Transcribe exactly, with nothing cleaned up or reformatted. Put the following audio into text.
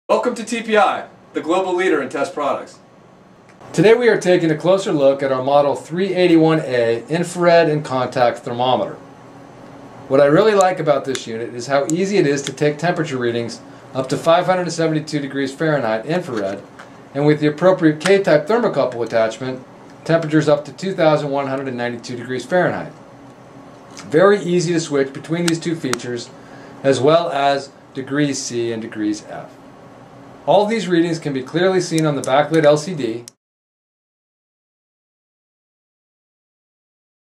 Welcome to T P I, the global leader in test products. Today we are taking a closer look at our Model three eighty-one A infrared and contact thermometer. What I really like about this unit is how easy it is to take temperature readings up to five hundred seventy-two degrees Fahrenheit infrared, and with the appropriate K-type thermocouple attachment, temperatures up to two thousand one hundred ninety-two degrees Fahrenheit. Very easy to switch between these two features, as well as degrees C and degrees F. All of these readings can be clearly seen on the backlit L C D,